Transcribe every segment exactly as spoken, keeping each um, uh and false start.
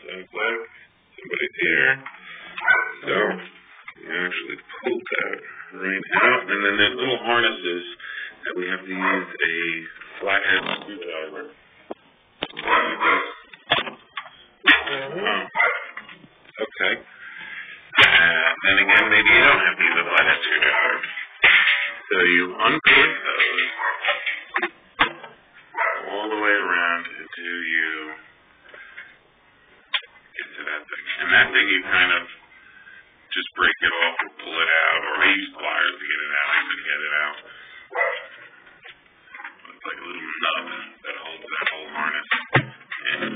that black. Somebody's here. So you actually pull that right out, and then there's little harnesses that we have to use a flathead screwdriver. Oh. Okay. And then again, maybe you don't have to use a flathead screwdriver. So you uncork those all the way around until you get to that thing. And that thing you kind of just break it off or pull it out, or I use pliers to get it out. I could get it out. It's like a little nub that holds that whole harness in.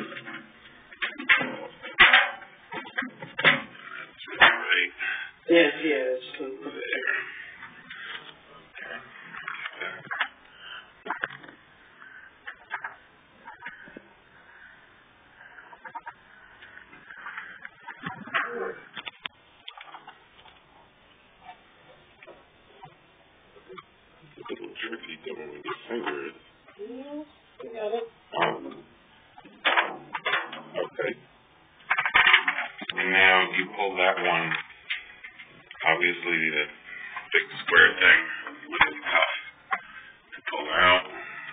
And that's right. Yes, yes. There. A little tricky doing with your fingers. Yeah, you got it. Um, okay. And now you pull that one. Obviously, the big square thing is tough to pull out.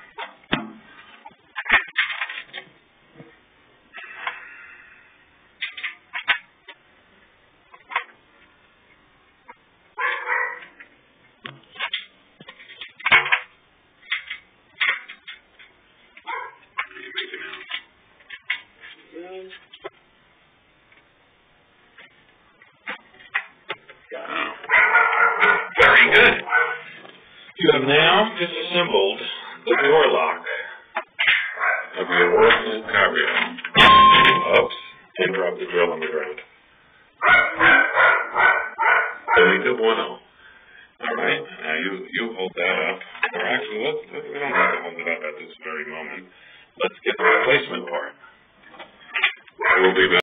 You have now disassembled the door lock of your Whirlpool Cabrio. Oops, and drop the drill on the ground. Very good one. Alright, now you, you hold that up. Or actually, let's, let's, we don't have to hold it up at this very moment. Let's get the replacement part. We'll be back.